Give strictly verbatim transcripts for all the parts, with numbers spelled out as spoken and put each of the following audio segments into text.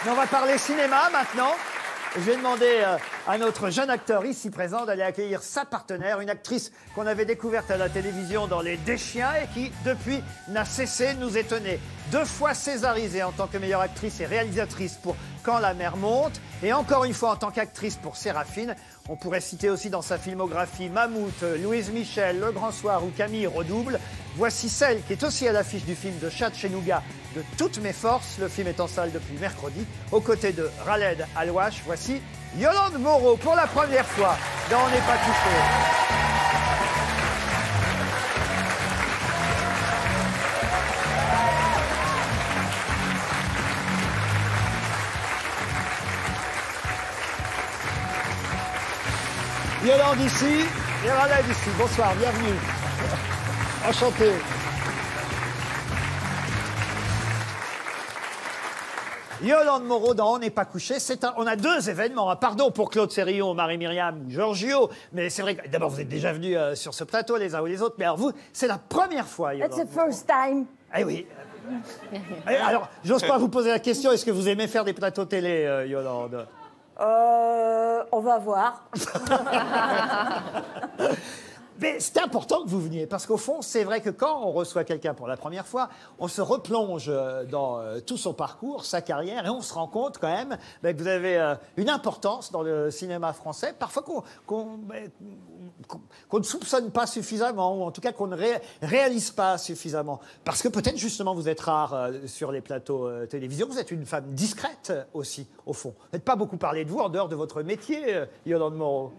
Mais on va parler cinéma maintenant. Je vais demander euh, à notre jeune acteur ici présent d'aller accueillir sa partenaire, une actrice qu'on avait découverte à la télévision dans Les Deschiens et qui, depuis, n'a cessé de nous étonner. Deux fois césarisée en tant que meilleure actrice et réalisatrice pour Quand la mer monte, et encore une fois en tant qu'actrice pour Séraphine. On pourrait citer aussi dans sa filmographie Mammouth, Louise Michel, Le Grand Soir ou Camille Redouble. Voici celle qui est aussi à l'affiche du film de Chatchenouga, De toutes mes forces. Le film est en salle depuis mercredi, aux côtés de Khaled Alwash. Voici Yolande Moreau pour la première fois dans On n'est pas couché. Yolande ici, et Khaled ici. Bonsoir, bienvenue. Enchanté. Yolande Moreau dans On n'est pas couché. C'est un, on a deux événements. Pardon pour Claude Sérillon, Marie-Myriam ou Giorgio, mais c'est vrai que d'abord vous êtes déjà venus euh, sur ce plateau les uns ou les autres, mais alors vous, c'est la première fois, Yolande. It's the first time. Eh oui. Et alors, j'ose pas vous poser la question, est-ce que vous aimez faire des plateaux télé, euh, Yolande? Euh, on va voir. Mais c'est important que vous veniez, parce qu'au fond, c'est vrai que quand on reçoit quelqu'un pour la première fois, on se replonge dans euh, tout son parcours, sa carrière, et on se rend compte quand même ben, que vous avez euh, une importance dans le cinéma français, parfois qu'on qu'on, ben, qu'on, qu'on ne soupçonne pas suffisamment, ou en tout cas qu'on ne ré, réalise pas suffisamment. Parce que peut-être justement vous êtes rare euh, sur les plateaux euh, télévision, vous êtes une femme discrète euh, aussi, au fond. Vous n'êtes pas beaucoup parlé de vous en dehors de votre métier, euh, Yolande Moreau.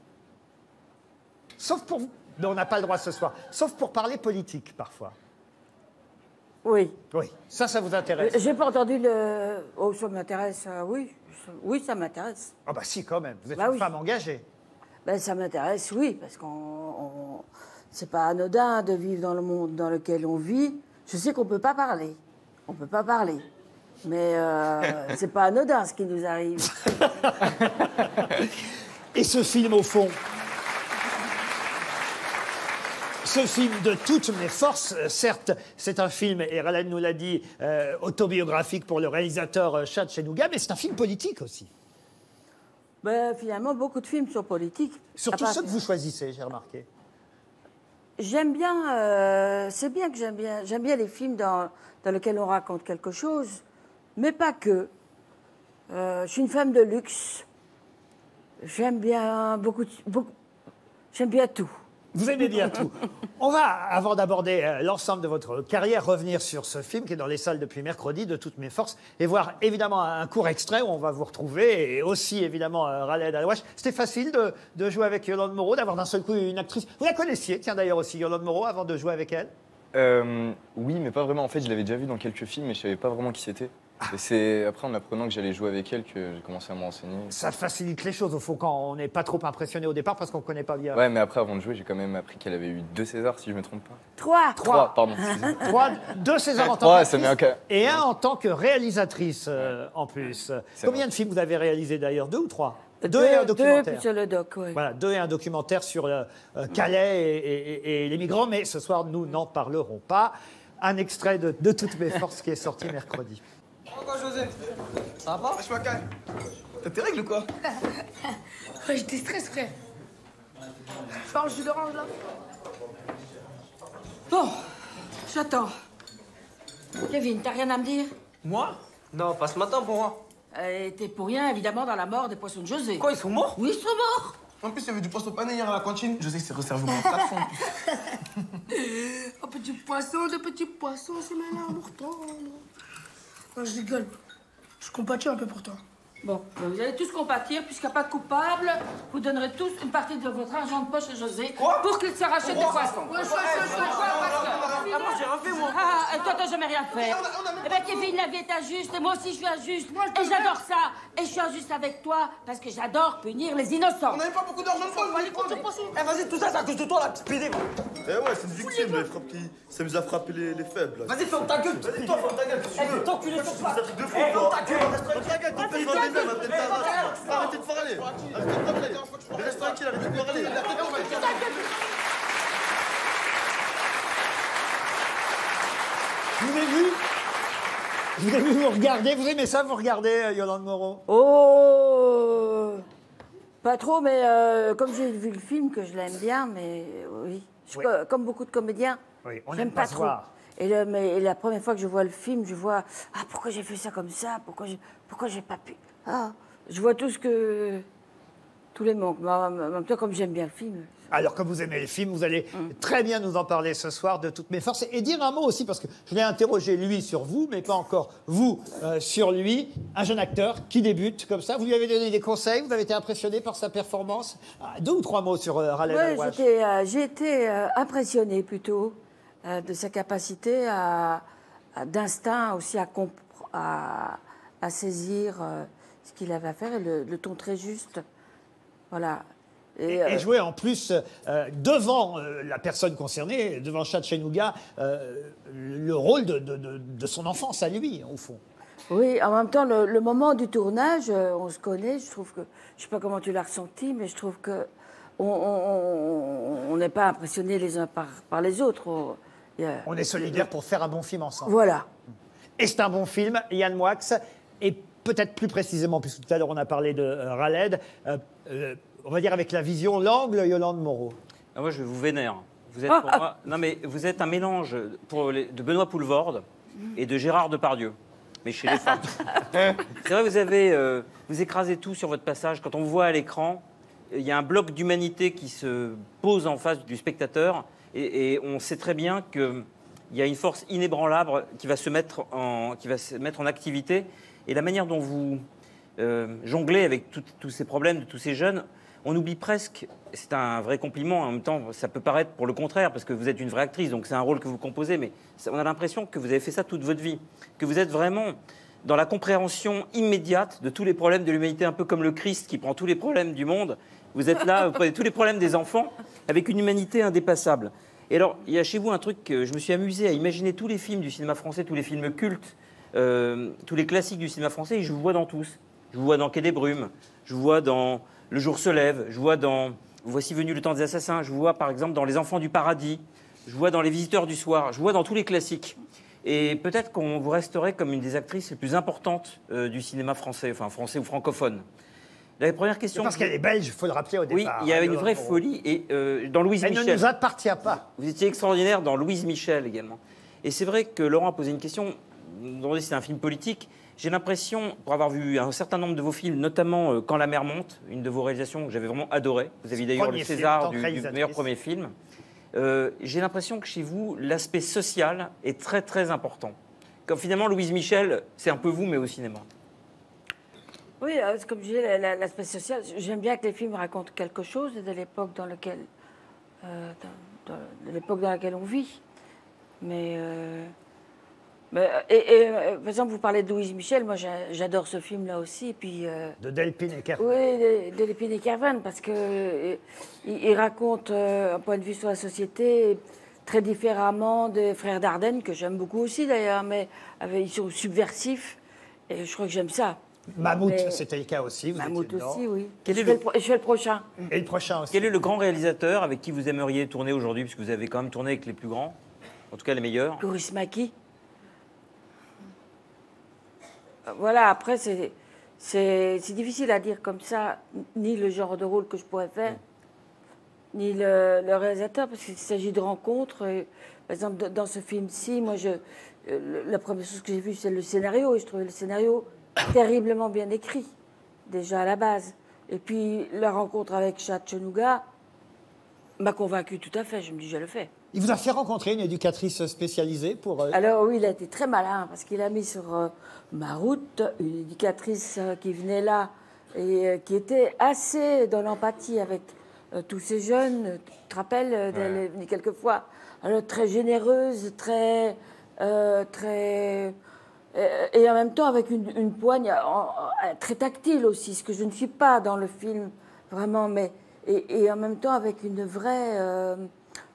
Sauf pour... Mais on n'a pas le droit ce soir. Sauf pour parler politique, parfois. Oui. Oui, ça, ça vous intéresse? J'ai pas entendu le... Oh, ça m'intéresse, euh, oui. Oui, ça m'intéresse. Ah bah si, quand même. Vous êtes bah une oui. femme engagée. Ben, ça m'intéresse, oui, parce qu'on... On... C'est pas anodin de vivre dans le monde dans lequel on vit. Je sais qu'on peut pas parler. On peut pas parler. Mais euh, c'est pas anodin, ce qui nous arrive. Et ce film, au fond... Ce film de toutes mes forces, euh, certes, c'est un film, et Khaled nous l'a dit, euh, autobiographique pour le réalisateur euh, Chatchenouga, mais c'est un film politique aussi. Ben, finalement, beaucoup de films sont politiques. Surtout part... ceux que vous choisissez, j'ai remarqué. J'aime bien, euh, c'est bien que j'aime bien, j'aime bien les films dans, dans lesquels on raconte quelque chose, mais pas que. Euh, je suis une femme de luxe. J'aime bien beaucoup, beaucoup j'aime bien tout. Vous aimez bien tout. On va, avant d'aborder euh, l'ensemble de votre carrière, revenir sur ce film qui est dans les salles depuis mercredi, De toutes mes forces, et voir évidemment un court extrait où on va vous retrouver, et aussi évidemment euh, Khaled Alwash. C'était facile de, de jouer avec Yolande Moreau, d'avoir d'un seul coup une actrice. Vous la connaissiez, tiens d'ailleurs aussi, Yolande Moreau, avant de jouer avec elle? euh, Oui, mais pas vraiment. En fait, je l'avais déjà vue dans quelques films, mais je savais pas vraiment qui c'était. Ah. Et c'est après, en apprenant que j'allais jouer avec elle, que j'ai commencé à me renseigner. Ça facilite les choses, au fond, quand on n'est pas trop impressionné au départ, parce qu'on ne connaît pas bien. Ouais, mais après, avant de jouer, j'ai quand même appris qu'elle avait eu deux Césars, si je me trompe pas. Trois. Trois, pardon. Trois, deux Césars en tant Trois, ça qu'actrice met un... et un en tant que réalisatrice, euh, en plus. Combien vrai. de films vous avez réalisé d'ailleurs? Deux ou trois? Deux, Deux et un deux, documentaire. puis sur le doc, oui. Voilà, deux et un documentaire sur euh, euh, Calais et, et- et- et les migrants, mais ce soir, nous n'en parlerons pas. Un extrait de, de toutes mes forces qui est sorti mercredi. Quoi, José? Ça va pas? Je suis calme. T'as tes règles ou quoi? Ouais, je déstresse, frère. Je parle jus d'orange, là. Bon, j'attends. Kevin, t'as rien à me dire? Moi? Non, pas ce matin pour moi. euh, T'es pour rien, évidemment, dans la mort des poissons de José. Quoi, ils sont morts? Oui, ils sont morts. En plus, il y avait du poisson pané hier à la cantine. Je sais que c'est réservé au plafond. Un petit poisson, de petits poissons, c'est ma l'amour tendre. Non, je rigole. Je compatis un peu pour toi. Bon, ben vous allez tous compatir, puisqu'il n'y a pas de coupable. Vous donnerez tous une partie de votre argent de poche à José Quoi? pour qu'il se rachète des poissons. Ouais, ouais, ouais, ouais. Ah, moi, j'ai rien fait, moi. Ah, et toi, t'as jamais rien fait. on a- on a même Eh ben, Kevin, la vie est injuste, et moi aussi, je suis injuste. Et j'adore ça. Et je suis injuste avec toi, parce que j'adore punir les innocents. On n'avait pas beaucoup d'argent de poche. Allez, compte le poisson. Eh, vas-y, tout ça, c'est à cause de toi, la petite pédée. Eh ouais, c'est une victime, il frappe qui s'amuse à frapper les, les faibles. Vas-y, ferme ta gueule. Vas-y, toi, ferme ta gueule, si tu veux. Tant que tu les fais pas. C'est un truc de fou, Eh, ferme toi. ta gueule. Ferme ta gueule, t'empêches ma belle-mère, ma belle-mère. Arrêtez de parler. Arrêtez de parler. Mais reste tranquille, arrêtez de parler. Je vous ai vu, je Vous avez vu, vous regardez, vous aimez ça, vous regardez, euh, Yolande Moreau? Oh, pas trop, mais euh, comme j'ai vu le film, que je l'aime bien, mais oui. Je, Oui. co- Comme beaucoup de comédiens, Oui, on j'aime n'aime pas pas se trop. voir. Et, le- mais, et la première fois que je vois le film, je vois ah pourquoi j'ai fait ça comme ça, pourquoi j'ai pourquoi j'ai pas pu. Ah, je vois tout ce que tous les manques. Mais en en même temps, comme j'aime bien le film. Alors, comme vous aimez le film, vous allez Mm. très bien nous en parler ce soir de toutes mes forces. Et dire un mot aussi, parce que je l'ai interrogé lui sur vous, mais pas encore vous euh, sur lui. Un jeune acteur qui débute comme ça. Vous lui avez donné des conseils, vous avez été impressionné par sa performance. Ah, deux ou trois mots sur euh, Raleigh Ouais, Alouache. j'étais, euh, j'ai été euh, impressionnée plutôt euh, de sa capacité à, à- d'instinct aussi à, compre- à, à saisir euh, ce qu'il avait à faire et le, le ton très juste. Voilà. Et, euh, et jouer en plus euh, devant euh, la personne concernée, devant Chatchenouga, euh, le rôle de, de- de- de son enfance à lui, au fond. Oui, en même temps, le, le moment du tournage, euh, on se connaît. Je trouve que, je sais pas comment tu l'as ressenti, mais je trouve que on on- on- on n'est pas impressionnés les uns par, par les autres. On, il y a- On est solidaires pour faire un bon film ensemble. Voilà. Et c'est un bon film, Yann Moix, et peut-être plus précisément, puisque tout à l'heure on a parlé de euh, Raled, euh, euh, on va dire avec la vision, l'angle Yolande Moreau. Ah, moi, je vous vénère. Vous êtes pour moi, non mais vous êtes un mélange pour les- de Benoît Poulvorde et de Gérard Depardieu, mais chez les femmes. C'est vrai, vous avez, euh, vous écrasez tout sur votre passage. Quand on vous voit à l'écran, il y a un bloc d'humanité qui se pose en face du spectateur, et, et on sait très bien que il y a une force inébranlable qui va se mettre en, qui va se mettre en activité, et la manière dont vous euh, jonglez avec tout- tous ces problèmes de tous ces jeunes. On oublie presque, c'est un vrai compliment, en même temps ça peut paraître pour le contraire, parce que vous êtes une vraie actrice, donc c'est un rôle que vous composez, mais ça- on a l'impression que vous avez fait ça toute votre vie, que vous êtes vraiment dans la compréhension immédiate de tous les problèmes de l'humanité, un peu comme le Christ qui prend tous les problèmes du monde. Vous êtes là, vous prenez tous les problèmes des enfants, avec une humanité indépassable. Et alors, il y a chez vous un truc que je me suis amusé à imaginer tous les films du cinéma français, tous les films cultes, euh, tous les classiques du cinéma français, et je vous vois dans tous. Je vous vois dans Quai des Brumes, je vous vois dans Le jour se lève, je vois dans Voici venu le temps des assassins, je vous vois par exemple dans Les enfants du paradis, je vous vois dans Les visiteurs du soir, je vous vois dans tous les classiques. Et peut-être qu'on vous resterait comme une des actrices les plus importantes euh, du cinéma français, enfin français ou francophone. La première question... Parce qu'elle est belge, il faut le rappeler au Oui, départ. il y avait une Yolande vraie Moreau. folie. Et euh, dans Louise Elle Michel... ne nous appartient pas. Vous étiez extraordinaire dans Louise Michel également. Et c'est vrai que Laurent a posé une question, vous me demandez si c'est un film politique. J'ai l'impression, pour avoir vu un certain nombre de vos films, notamment euh, Quand la mer monte, une de vos réalisations que j'avais vraiment adorée. Vous aviez d'ailleurs le Premier film, César tant que du, du réalisatrice. meilleur premier film. Euh, J'ai l'impression que chez vous, l'aspect social est très très important. Comme finalement, Louise Michel, c'est un peu vous, mais au cinéma. Oui, euh, c'est comme je disais, la- la- l'aspect social, j'aime bien que les films racontent quelque chose de l'époque dans laquelle, euh, dans, dans- de l'époque dans laquelle on vit. Mais, euh, mais, et, et, euh, par exemple, vous parlez de Louise Michel, moi j'a- j'adore ce film-là aussi. Et puis, euh, De Delphine et Kervin. oui, de, de Lépine et Kervin, parce que euh, il, il raconte euh, un point de vue sur la société très différemment des Frères Dardenne, que j'aime beaucoup aussi d'ailleurs, mais avec, ils sont subversifs, et je crois que j'aime ça. Mammouth, Mais- c'était le cas aussi. Vous Mammouth étiez dedans. aussi, oui. Quel je, est fais le- le... pro- je fais le prochain. Et le prochain aussi. Quel est le grand réalisateur avec qui vous aimeriez tourner aujourd'hui, puisque vous avez quand même tourné avec les plus grands, en tout cas les meilleurs? Coris Maki. Voilà, après, c'est, c'est, c'est difficile à dire comme ça, ni le genre de rôle que je pourrais faire, ni le, le réalisateur, parce qu'il s'agit de rencontres. Et, par exemple, de- dans ce film-ci, moi, je, euh, le- la première chose que j'ai vue, c'est le scénario, et je trouvais le scénario terriblement bien écrit, déjà à la base. Et puis, la rencontre avec Chatchenouga m'a convaincu tout à fait. Je me dis, je le fais. Il vous a fait rencontrer une éducatrice spécialisée pour... euh, Alors oui, il a été très malin parce qu'il a mis sur euh, ma route une éducatrice euh, qui venait là et euh, qui était assez dans l'empathie avec euh, tous ces jeunes. Tu te rappelles, euh, elle est venue quelques fois. Alors très généreuse, très... euh, très euh, et en même temps avec une, une poigne euh, euh, très tactile aussi, ce que je ne suis pas dans le film, vraiment, mais... Et, et en même temps avec une vraie... euh,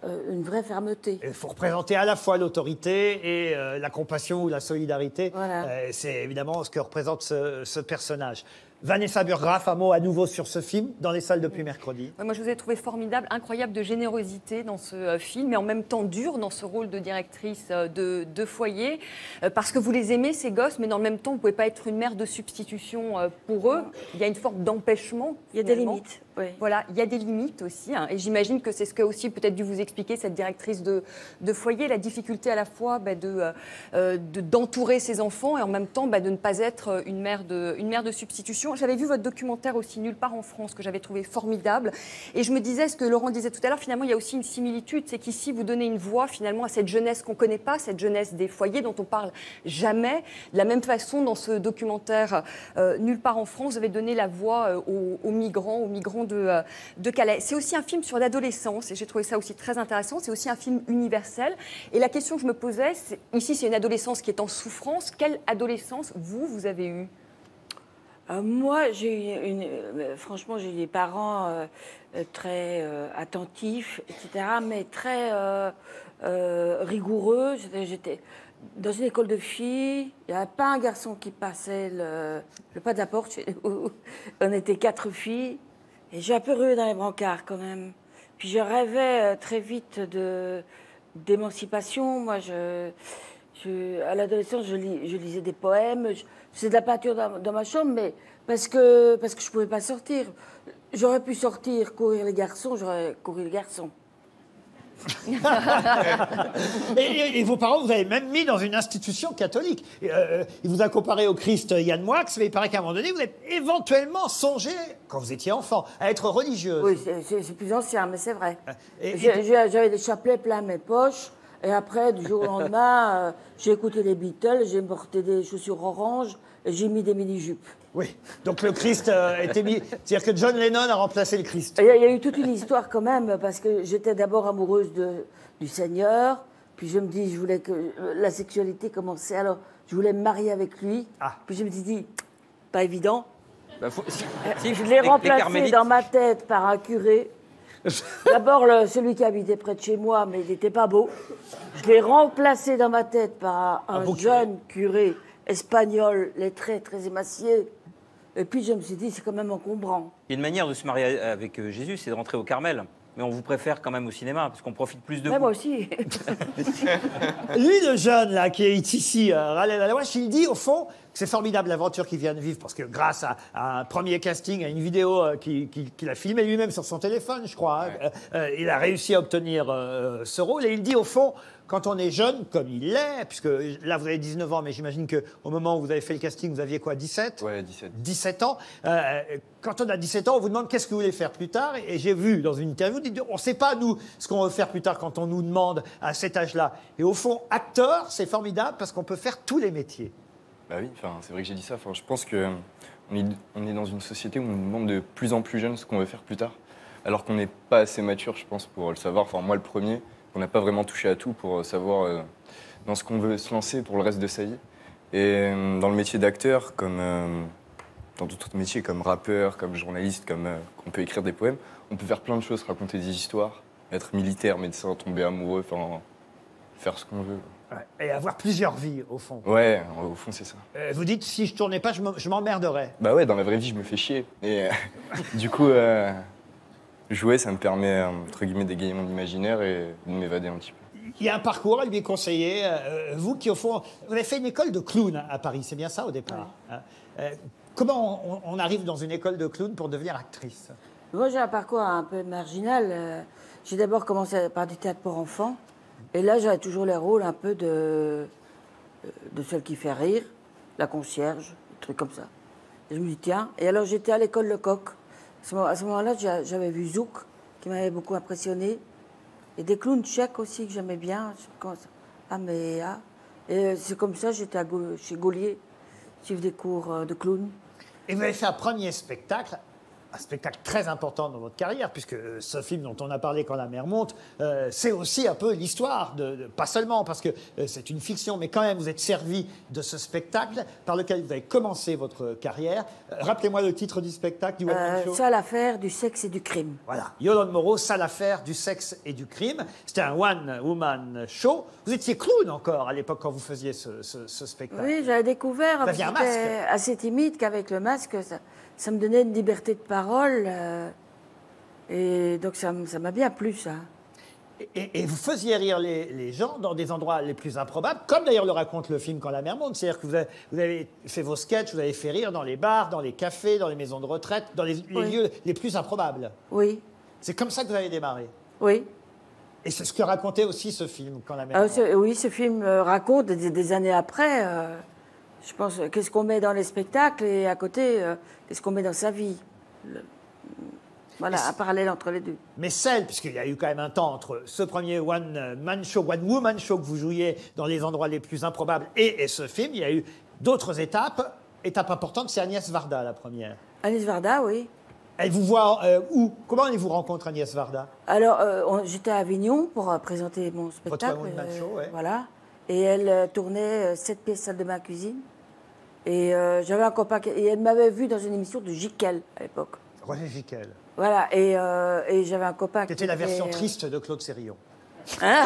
euh, une vraie fermeté. Il faut représenter à la fois l'autorité et euh, la compassion ou la solidarité. Voilà. Euh, c'est évidemment ce que représente ce, ce personnage. Vanessa Burgraff, un mot à nouveau sur ce film, dans les salles depuis mercredi. Ouais, moi, je vous ai trouvé formidable, incroyable de générosité dans ce euh, film, et en même temps dur dans ce rôle de directrice euh, de, de foyer, euh, parce que vous les aimez, ces gosses, mais dans le même temps, vous ne pouvez pas être une mère de substitution euh, pour eux. Il y a une forme d'empêchement. Il y a des finalement. limites. Oui. Voilà, il y a des limites aussi, hein, et j'imagine que c'est ce que aussi peut-être dû vous expliquer cette directrice de, de foyer, la difficulté à la fois bah, de, euh, de, d'entourer ses enfants et en même temps bah, de ne pas être une mère de, une mère de substitution. J'avais vu votre documentaire aussi, Nulle part en France, que j'avais trouvé formidable, et je me disais, ce que Laurent disait tout à l'heure, finalement il y a aussi une similitude, c'est qu'ici vous donnez une voix finalement à cette jeunesse qu'on ne connaît pas, cette jeunesse des foyers dont on parle jamais. De la même façon, dans ce documentaire euh, Nulle part en France, vous avez donné la voix euh, aux, aux migrants, aux migrants de, euh, de Calais. C'est aussi un film sur l'adolescence, et j'ai trouvé ça aussi très intéressant. C'est aussi un film universel. Et la question que je me posais, c'est, ici c'est une adolescence qui est en souffrance. Quelle adolescence, vous, vous avez eue? Euh, moi, j'ai eu une, euh, franchement, j'ai eu des parents euh, euh, très euh, attentifs, et cetera, mais très euh, euh, rigoureux. J'étais, j'étais dans une école de filles. Il n'y avait pas un garçon qui passait le, le pas de la porte. On était quatre filles. Et j'ai un peu rué dans les brancards, quand même. Puis je rêvais euh, très vite de, d'émancipation. Moi, je, je, à l'adolescence, je, lis, je lisais des poèmes. Je, je faisais de la peinture dans, dans ma chambre, mais parce que, parce que je ne pouvais pas sortir. J'aurais pu sortir, courir les garçons, j'aurais couru les garçons. et, et, et vos parents, vous avez même mis dans une institution catholique. Euh, il vous a comparé au Christ Yann Moix, mais il paraît qu'à un moment donné, vous avez éventuellement songé, quand vous étiez enfant, à être religieuse. Oui, c'est, c'est, c'est plus ancien, mais c'est vrai. Et- et- J'ai- j'ai- J'avais des chapelets plein mes poches. Et après, du jour au lendemain, euh, j'ai écouté les Beatles, j'ai porté des chaussures oranges et j'ai mis des mini-jupes. Oui, donc le Christ euh, a été mis... C'est-à-dire que John Lennon a remplacé le Christ. Il y, a- il y a eu toute une histoire quand même, parce que j'étais d'abord amoureuse de, du Seigneur, puis je me dis, je voulais que euh, la sexualité commençait, alors je voulais me marier avec lui, Ah. puis je me suis dit, pas évident. Bah, faut- si- Si je les- l'ai les remplacé carmélites- dans ma tête par un curé. D'abord, le- celui qui habitait près de chez moi, mais il n'était pas beau. Je l'ai remplacé dans ma tête par un, Un beau jeune curé espagnol, lettré, très émacié. Et puis je me suis dit, c'est quand même encombrant. Il y a une manière de se marier avec euh, Jésus, c'est de rentrer au Carmel. Mais on vous préfère quand même au cinéma, parce qu'on profite plus de Ouais, vous. moi aussi. Lui, le jeune, là, qui est ici, euh, Raleigh Lalouache, il dit, au fond, que c'est formidable l'aventure qu'il vient de vivre, parce que grâce à, à un premier casting, à une vidéo euh, qu'il qui, qu'il a filmée lui-même sur son téléphone, je crois, hein, euh, euh, il a réussi à obtenir euh, ce rôle. Et il dit, au fond, quand on est jeune, comme il l'est, puisque là, vous avez dix-neuf ans, mais j'imagine qu'au moment où vous avez fait le casting, vous aviez quoi, dix-sept? Ouais, dix-sept. dix-sept ans. Euh, quand on a dix-sept ans, on vous demande qu'est-ce que vous voulez faire plus tard. Et j'ai vu dans une interview, vous dites, on ne sait pas, nous, ce qu'on veut faire plus tard quand on nous demande à cet âge-là. Et au fond, acteur, c'est formidable parce qu'on peut faire tous les métiers. Bah oui, enfin, c'est vrai que j'ai dit ça. Enfin, je pense que on est, on est dans une société où on nous demande de plus en plus jeunes ce qu'on veut faire plus tard, alors qu'on n'est pas assez mature, je pense, pour le savoir. Enfin, moi, le premier, on n'a pas vraiment touché à tout pour savoir euh, dans ce qu'on veut se lancer pour le reste de sa vie. Et euh, dans le métier d'acteur, comme euh, dans d'autres métiers, comme rappeur, comme journaliste, comme euh, on peut écrire des poèmes, on peut faire plein de choses, raconter des histoires, être militaire, médecin, tomber amoureux, enfin, faire ce qu'on veut. Ouais. Et avoir plusieurs vies, au fond. Ouais, au fond, c'est ça. Euh, vous dites, si je tournais pas, je m'em- je m'emmerderais. Bah ouais, dans la vraie vie, je me fais chier. Et euh, du coup, euh, jouer, ça me permet, euh, entre guillemets, d'égayer mon imaginaire et de m'évader un petit peu. Il y a un parcours à lui conseiller. Euh, vous qui, au fond, vous avez fait une école de clown à Paris, c'est bien ça au départ, hein. Euh, Comment on, on arrive dans une école de clown pour devenir actrice? Moi, j'ai un parcours un peu marginal. Euh, J'ai d'abord commencé par du théâtre pour enfants. Et là, j'avais toujours les rôles un peu de, de celle qui fait rire, la concierge, des trucs comme ça. Et je me dis, tiens. Et alors, j'étais à l'école Lecoq. À ce moment- à ce moment-là, j'a- j'avais vu Zouk, qui m'avait beaucoup impressionné. Et des clowns tchèques aussi, que j'aimais bien. Je sais pas comment ça- Ah, mais... Ah. Et c'est comme ça, j'étais à Gau- chez Gaulier, suivre des cours euh, de clown. Et vous avez fait un premier spectacle un spectacle très important dans votre carrière, puisque ce film dont on a parlé quand la mer monte, euh, c'est aussi un peu l'histoire, de, de- pas seulement parce que euh, c'est une fiction, mais quand même vous êtes servi de ce spectacle par lequel vous avez commencé votre carrière. Euh, Rappelez-moi le titre du spectacle, du One Man Euh, Show. ça, l'affaire du sexe et du crime. Voilà, Yolande Moreau, sale affaire du sexe et du crime. C'était un one-woman show. Vous étiez clown encore à l'époque quand vous faisiez ce, ce- ce spectacle. Oui, j'avais découvert, Vous parce que aviez un j'étais masque. assez timide, qu'avec le masque, ça, ça me donnait une liberté de parole. euh, et donc ça m- ça m'a bien plu, ça. Et, et vous faisiez rire les, les gens dans des endroits les plus improbables, comme d'ailleurs le raconte le film Quand la mer monte. C'est-à-dire que vous avez, vous avez fait vos sketchs, vous avez fait rire dans les bars, dans les cafés, dans les maisons de retraite, dans les, les Oui. lieux les plus improbables. Oui, C'est comme ça que vous avez démarré. oui. Et c'est ce que racontait aussi ce film Quand la mer Ah, monte. ce- oui, ce film euh, raconte des, des années après, euh, je pense, euh, qu'est-ce qu'on met dans les spectacles et à côté, euh, qu'est-ce qu'on met dans sa vie. Le- voilà, un parallèle entre les deux. Mais celle, puisqu'il y a eu quand même un temps entre ce premier one-man show, one-woman show que vous jouiez dans les endroits les plus improbables et, et ce film, il y a eu d'autres étapes. Étape importante, c'est Agnès Varda, la première. Agnès Varda, oui. Elle vous voit euh, où? Comment elle vous rencontre, Agnès Varda? Alors, euh, on- j'étais à Avignon pour euh, présenter mon spectacle. One Man Show, ouais. Voilà. Et elle euh, tournait euh, sept pièces salle de bain cuisine. Et euh, j'avais un copain qui- et elle m'avait vu dans une émission de Jiquel à l'époque. Roger Giquel, Voilà. Et, euh, et j'avais un copain qui était la version euh, triste de Claude Sérillon. Hein.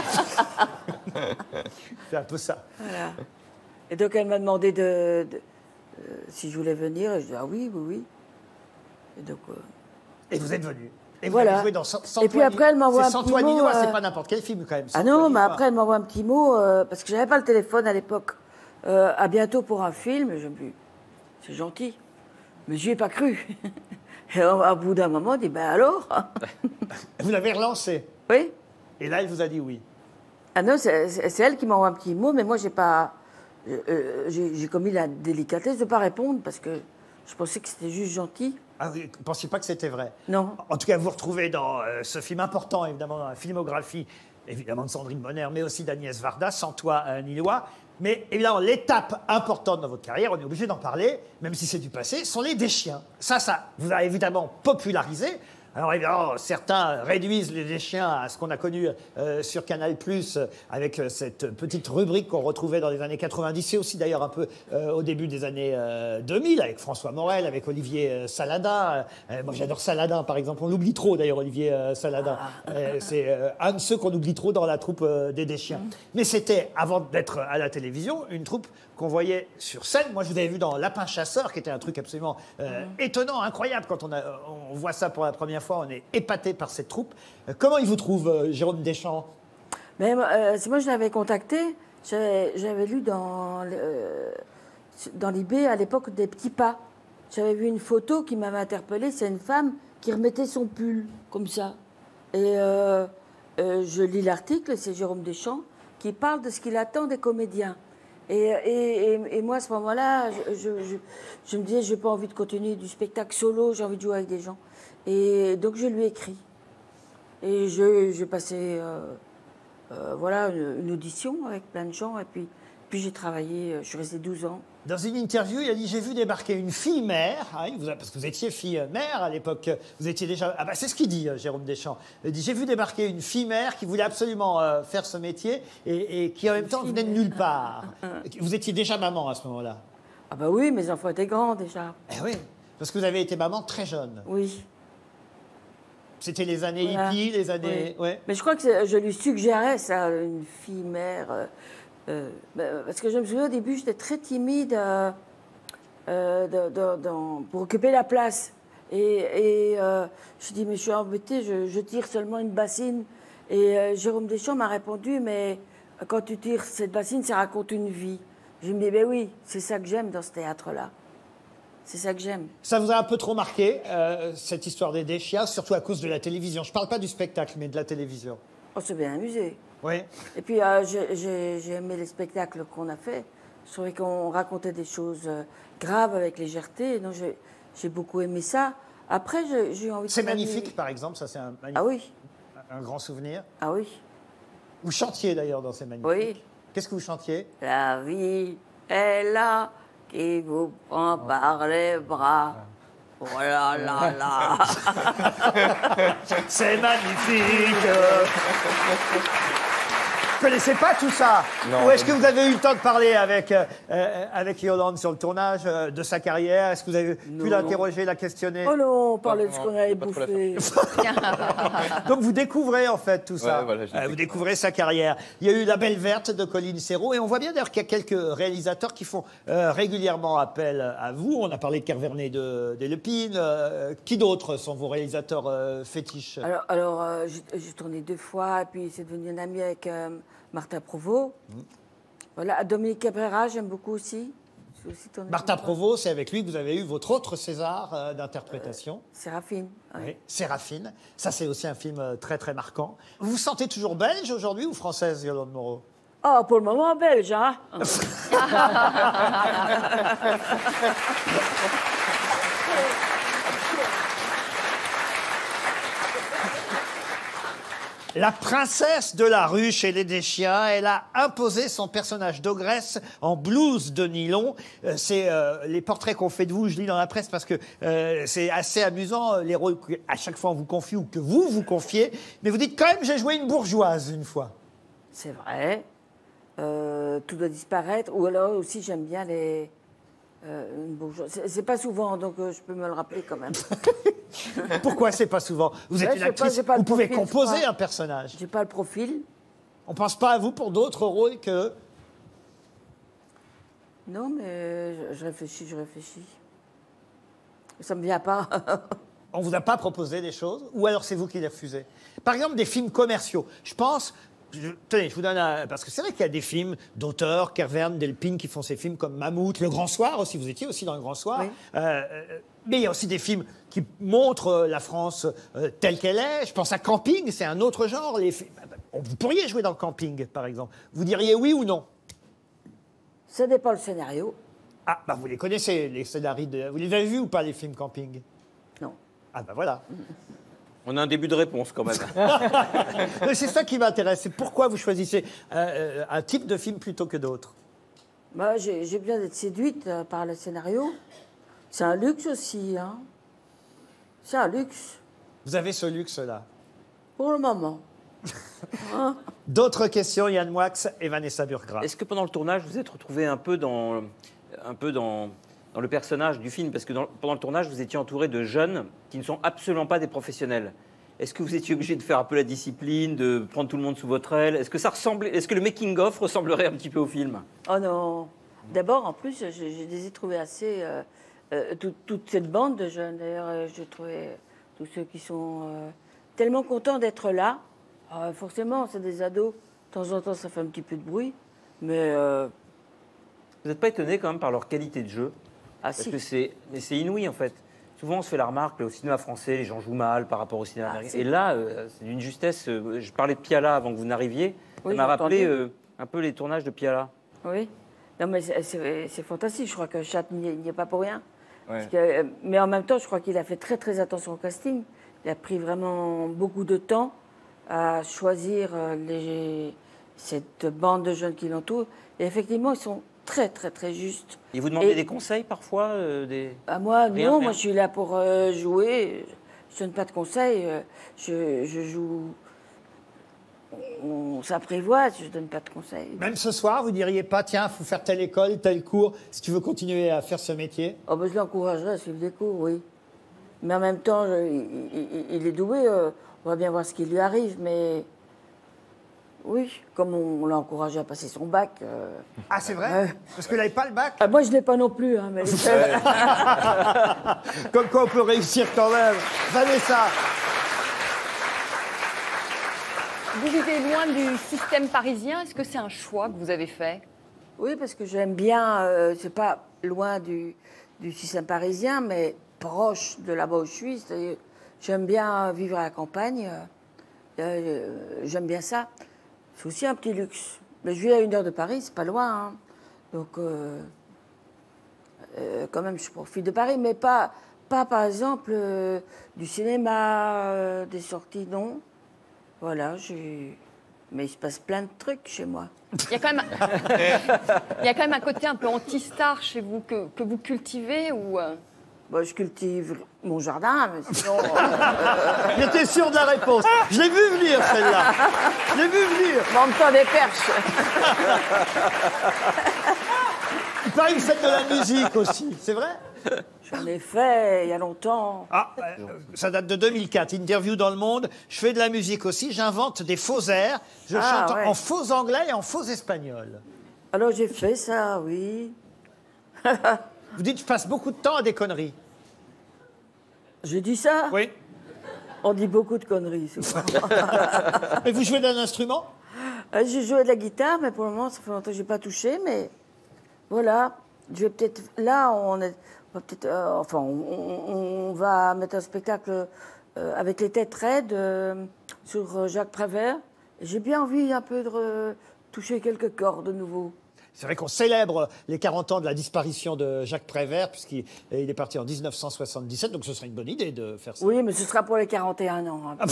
C'est un peu ça. Voilà. Et donc elle m'a demandé de, de- euh, si je voulais venir. Et je dis ah oui, oui, oui. Et donc. euh, Et vous êtes venu. Et vous Voilà. avez joué dans Sans, Sans Et puis toi après, elle m'envoie c'est un Sans petit toi ni mot, moi, euh, c'est pas n'importe quel film quand même. Sans Ah toi non, ni mais moi. après, elle m'envoie un petit mot, euh, parce que j'avais pas le téléphone à l'époque. Euh, à bientôt pour un film. Et je me dis, c'est gentil. Mais j'y ai pas cru. Et au, au bout d'un moment, on dit, ben alors? Vous l'avez relancé. Oui. Et là, elle vous a dit oui. Ah non, c'est c'est- c'est elle qui m'envoie un petit mot, mais moi, j'ai pas. euh, euh, j'ai j'ai commis la délicatesse de pas répondre, parce que je pensais que c'était juste gentil. Ah, vous ne pensiez pas que c'était vrai? Non. En tout cas, vous vous retrouvez dans euh, ce film important, évidemment, dans la filmographie, évidemment de Sandrine Bonner, mais aussi d'Agnès Varda, Sans toi euh, ni loi. Mais évidemment, l'étape importante dans votre carrière, on est obligé d'en parler, même si c'est du passé, sont les Deschiens. Ça, ça vous a évidemment popularisé. Alors évidemment, certains réduisent les Deschiens à ce qu'on a connu euh, sur Canal+, euh, avec euh, cette petite rubrique qu'on retrouvait dans les années quatre-vingt-dix, et aussi d'ailleurs un peu euh, au début des années euh, deux mille, avec François Morel, avec Olivier euh, Saladin. Euh, moi j'adore Saladin, par exemple. On l'oublie trop d'ailleurs, Olivier euh, Saladin. Euh, c'est euh, un de ceux qu'on oublie trop dans la troupe euh, des Deschiens. Mais c'était, avant d'être à la télévision, une troupe qu'on voyait sur scène. Moi, je vous avais vu dans Lapin Chasseur, qui était un truc absolument euh, étonnant, incroyable. Quand on, a, on voit ça pour la première fois, on est épaté par cette troupe. Euh, comment il vous trouve, euh, Jérôme Deschamps? Mais euh, c'est moi, je l'avais contacté. J'avais j'avais lu dans, le- euh, dans l'I B à l'époque des petits pas. J'avais vu une photo qui m'avait interpellée. C'est une femme qui remettait son pull, comme ça. Et euh, euh, je lis l'article, c'est Jérôme Deschamps, qui parle de ce qu'il attend des comédiens. Et, et, et, et moi, à ce moment-là, je, je, je, je me disais, je n'ai pas envie de continuer du spectacle solo, j'ai envie de jouer avec des gens. Et donc, je lui ai écrit. Et je- j'ai passé euh, euh, voilà, une, une audition avec plein de gens. Et puis, puis j'ai travaillé, euh, je suis restée douze ans. Dans une interview, il a dit « J'ai vu débarquer une fille mère hein, », il vous a- parce que vous étiez fille mère à l'époque, vous étiez déjà... Ah bah, c'est ce qu'il dit, euh, Jérôme Deschamps. Il dit « J'ai vu débarquer une fille mère qui voulait absolument euh, faire ce métier et, et qui en même temps venait de nulle part. » Vous étiez déjà maman à ce moment-là? Ah bah oui, mes enfants étaient grands déjà. Eh oui, parce que vous avez été maman très jeune. Oui. C'était les années Voilà. hippies, les années... Oui. Ouais. Mais je crois que c'est- je lui suggérais ça, une fille mère. euh, euh, ben, parce que je me souviens au début, j'étais très timide euh, euh, de- de- dans- pour occuper la place. Et, et euh, je dis, mais je suis embêtée, je, je tire seulement une bassine. Et euh, Jérôme Deschamps m'a répondu, mais quand tu tires cette bassine, ça raconte une vie. Je me dis, ben oui, c'est ça que j'aime dans ce théâtre-là. C'est ça que j'aime. Ça vous a un peu trop marqué, euh, cette histoire des Deschiens, surtout à cause de la télévision. Je ne parle pas du spectacle, mais de la télévision. On s'est bien amusé. Oui. Et puis, euh, j'ai- j'ai j'ai aimé les spectacles qu'on a faits. Je trouvais qu'on racontait des choses euh, graves avec légèreté. Donc, j'ai j'ai beaucoup aimé ça. Après, j'ai j'ai eu envie de... C'est travailler- magnifique, par exemple, ça c'est un, magnifique- Ah oui, un grand souvenir. ah oui, Vous chantiez d'ailleurs dans ces magnifiques. oui. Qu'est-ce que vous chantiez? La vie est là qui vous prend par les bras. Oh là là là. C'est magnifique. Vous connaissez pas tout ça? Non, Ou est-ce pas que vous avez eu le temps de parler avec, euh, euh, avec Yolande sur le tournage euh, de sa carrière? Est-ce que vous avez Non. pu l'interroger, la questionner? Oh non, on parlait de ce non, qu'on avait pas trop la bouffé. Donc vous découvrez en fait tout ça. Ouais, voilà, je Euh, vous découvre. découvrez sa carrière. Il y a eu La Belle Verte de Colline Serrault et on voit bien d'ailleurs qu'il y a quelques réalisateurs qui font euh, régulièrement appel à vous. On a parlé de Kervernet de, des Lepines. Euh, qui d'autres sont vos réalisateurs euh, fétiches? Alors, alors euh, j'ai j'ai tourné deux fois, et puis c'est devenu un ami avec euh, Martin Provost. Mmh. Voilà, Dominique Cabrera, j'aime beaucoup aussi. J'ai aussi tourné Martin deux fois. Provost, c'est avec lui que vous avez eu votre autre César euh, d'interprétation. Séraphine. ouais. Oui, Séraphine. Ça, c'est aussi un film euh, très, très marquant. Vous vous sentez toujours belge aujourd'hui ou française, Yolande Moreau? Oh, pour le moment, belge, hein. La princesse de la rue chez les Deschiens, elle a imposé son personnage d'ogresse en blouse de nylon. Euh, C'est euh, les portraits qu'on fait de vous, je lis dans la presse parce que euh, c'est assez amusant, euh, les rôles qu'à chaque fois on vous confie ou que vous vous confiez. Mais vous dites quand même, j'ai joué une bourgeoise une fois. C'est vrai. Euh, tout doit disparaître. Ou alors aussi, j'aime bien les. Euh, une bourgeoise. C'est c'est pas souvent, donc euh, je peux me le rappeler quand même. Pourquoi c'est pas souvent? Vous êtes Ouais, une je sais pas, actrice, j'ai pas vous le pouvez profil, je composer crois. un personnage. J'ai pas le profil. On pense pas à vous pour d'autres rôles que... Non, mais je, je réfléchis, je réfléchis. Ça me vient pas. On vous a pas proposé des choses? Ou alors c'est vous qui les refusez? Par exemple, des films commerciaux. Je pense... je- tenez, je vous donne un... Parce que c'est vrai qu'il y a des films d'auteurs, Kervern, Delpine, qui font ces films comme Mammouth, Le Grand Soir aussi. Vous étiez aussi dans Le Grand Soir. Oui. Euh, euh, mais il y a aussi des films qui montrent euh, la France euh, telle qu'elle est. Je pense à Camping, c'est un autre genre. Les fi- Vous pourriez jouer dans Camping, par exemple. Vous diriez oui ou non? Ça dépend le scénario. Ah, bah vous les connaissez, les scénarios. De... Vous les avez vus ou pas, les films Camping? Non. Ah, bah voilà. On a un début de réponse quand même. Mais c'est ça qui m'intéresse. C'est pourquoi vous choisissez euh, euh, un type de film plutôt que d'autres. Bah, j'ai j'ai besoin d'être séduite euh, par le scénario. C'est un luxe aussi, hein. C'est un luxe, Vous avez ce luxe-là. pour le moment. D'autres questions, Yann Moix et Vanessa Burgras. Est-ce que pendant le tournage, vous êtes retrouvé un peu dans, un peu dans, dans le personnage du film? Parce que dans- pendant le tournage, vous étiez entouré de jeunes qui ne sont absolument pas des professionnels. Est-ce que vous étiez obligé de faire un peu la discipline, de prendre tout le monde sous votre aile? Est-ce que ça ressemblait, est-ce que le making-of ressemblerait un petit peu au film? Oh non. D'abord, en plus, je, je les ai trouvés assez. euh, euh, tout- toute cette bande de jeunes, d'ailleurs, euh, je trouvais tous ceux qui sont euh, tellement contents d'être là. Ah, forcément, c'est des ados. De temps en temps, ça fait un petit peu de bruit. Mais. euh, Vous n'êtes pas étonné quand même par leur qualité de jeu? ah, Parce si. que c'est mais c'est inouï en fait. Souvent on se fait la remarque, au cinéma français, les gens jouent mal par rapport au cinéma Ah, américain. c'est Et là, euh, c'est d'une justesse. euh, je parlais de Piala avant que vous n'arriviez. Oui, ça m'a j'ai rappelé entendu. euh, un peu les tournages de Piala. Oui. Non, mais c'est- c'est c'est fantastique. Je crois que Chat n'y est n'y est pas pour rien. Ouais. Parce que, euh, mais en même temps, je crois qu'il a fait très très attention au casting. Il a pris vraiment beaucoup de temps à choisir euh, les, cette bande de jeunes qui l'entourent. Et effectivement, ils sont très très très justes. Et vous demandez Et- des conseils parfois euh, des... À moi, Rien, non, rien. moi je suis là pour euh, jouer. Je donne pas de conseils. euh, Je, je joue. On s'apprivoise, je donne pas de conseils. Même ce soir, vous diriez pas, tiens, faut faire telle école, tel cours, si tu veux continuer à faire ce métier? Oh, ben, je l'encouragerais à suivre des cours, oui. Mais en même temps, je- il, il- il est doué. euh, on va bien voir ce qui lui arrive, mais oui, comme on, on l'a encouragé à passer son bac. euh, Ah, c'est vrai? Ouais. Parce que vous n'avez pas le bac? ah, moi, je l'ai pas non plus, hein, mais Comme quoi on peut réussir quand même. Vanessa. Vous vivez loin du système parisien. Est-ce que c'est un choix que vous avez fait? oui, parce que j'aime bien. euh, c'est pas loin du, du système parisien, mais proche de là-bas où je suis. C'est-à-dire, j'aime bien vivre à la campagne. euh, euh, j'aime bien ça. C'est aussi un petit luxe. Mais je vis à une heure de Paris, c'est pas loin. hein. Donc, euh, euh, quand même, je profite de Paris, mais pas, pas par exemple, euh, du cinéma, euh, des sorties, non. Voilà, j'ai... mais il se passe plein de trucs chez moi. Il y a quand même, il y a quand même un côté un peu anti-star chez vous que, que vous cultivez ou euh, Bah, je cultive mon jardin, mais sinon... J'étais sûr de la réponse. Je l'ai vu venir, celle-là. Je l'ai vu venir. En même temps, des perches. Il paraît que vous faites de la musique aussi, c'est vrai? J'en ai fait il y a longtemps. Ah, euh, ça date de deux mille quatre, interview dans Le Monde. Je fais de la musique aussi, j'invente des faux airs. Je Ah, chante ouais. en faux anglais et en faux espagnol. Alors j'ai fait ça, oui. Vous dites, je passe beaucoup de temps à des conneries. J'ai dit ça? Oui. On dit beaucoup de conneries, souvent. Et vous jouez d'un instrument? Euh, J'ai joué de la guitare, mais pour le moment, ça fait longtemps que je n'ai pas touché, mais voilà. Je vais peut-être... Là, on est... on va peut-être... euh, enfin, on, on- on va mettre un spectacle euh, avec les têtes raides euh, sur euh, Jacques Prévert. J'ai bien envie un peu de re- toucher quelques cordes de nouveau. C'est vrai qu'on célèbre les quarante ans de la disparition de Jacques Prévert, puisqu'il il est parti en mille neuf cent soixante-dix-sept, donc ce serait une bonne idée de faire ça. Oui, mais ce sera pour les quarante et un ans. hein.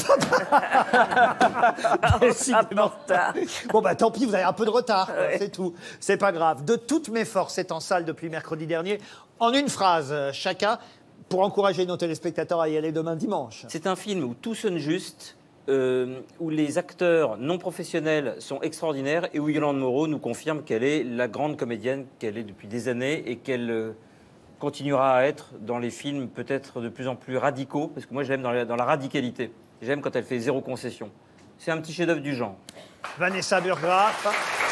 Décidément. Bon, bah tant pis, vous avez un peu de retard, quoi, c'est tout. C'est pas grave. De toutes mes forces, c'est en salle depuis mercredi dernier. En une phrase, euh, chacun, pour encourager nos téléspectateurs à y aller demain dimanche. C'est un film où tout sonne juste, euh, où les acteurs non professionnels sont extraordinaires et où Yolande Moreau nous confirme qu'elle est la grande comédienne qu'elle est depuis des années et qu'elle euh, continuera à être dans les films peut-être de plus en plus radicaux, parce que moi j'aime dans la, dans la radicalité. J'aime quand elle fait zéro concession. C'est un petit chef-d'œuvre du genre. Vanessa Burgraff.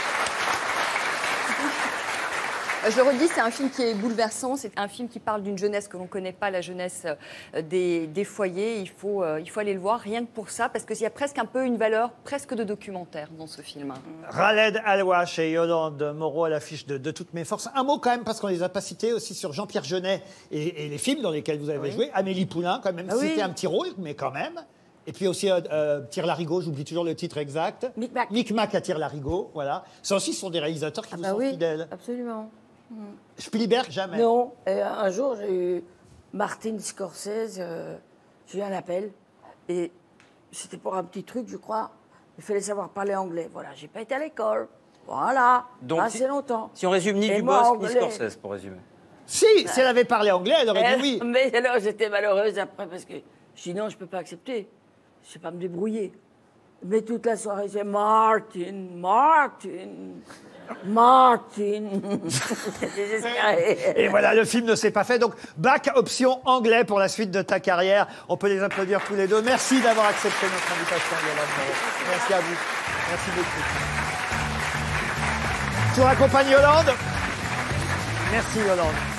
Je le redis, c'est un film qui est bouleversant, c'est un film qui parle d'une jeunesse que l'on ne connaît pas, la jeunesse euh, des, des foyers. Il faut, euh, il faut aller le voir, rien que pour ça, parce qu'il y a presque un peu une valeur presque de documentaire dans ce film. Khaled Alouache et Yolande Moreau à l'affiche de, de toutes mes forces. Un mot quand même, parce qu'on les a pas cités aussi, sur Jean-Pierre Jeunet et, et les films dans lesquels vous avez Oui. joué. Amélie Poulain, quand même, Ah oui. c'était un petit rôle, mais quand même. Et puis aussi euh, euh, Tire-Larigot, j'oublie toujours le titre exact. Micmac. Micmac à Tire-Larigot, voilà. Ça aussi, ce sont des réalisateurs qui Ah vous bah sont oui, fidèles. absolument. Spielberg, jamais. Non, et un jour, j'ai eu Martin Scorsese, euh, j'ai eu un appel, et c'était pour un petit truc, je crois. Il fallait savoir parler anglais. Voilà, j'ai pas été à l'école. Voilà, Donc, assez si- longtemps. Si on résume ni Et Dubosc moi, ni anglais. Scorsese, pour résumer. Si, si elle avait parlé anglais, elle aurait dit oui. Mais alors, j'étais malheureuse après, parce que je dis non, je peux pas accepter. Je sais pas me débrouiller. Mais toute la soirée, c'est Martin, Martin, Martin. J'étais désespérée. Et voilà, le film ne s'est pas fait. Donc, bac option anglais pour la suite de ta carrière. On peut les applaudir tous les deux. Merci d'avoir accepté notre invitation, Yolande Moreau. Merci à vous. Merci beaucoup. Je vous raccompagne Yolande. Merci Yolande.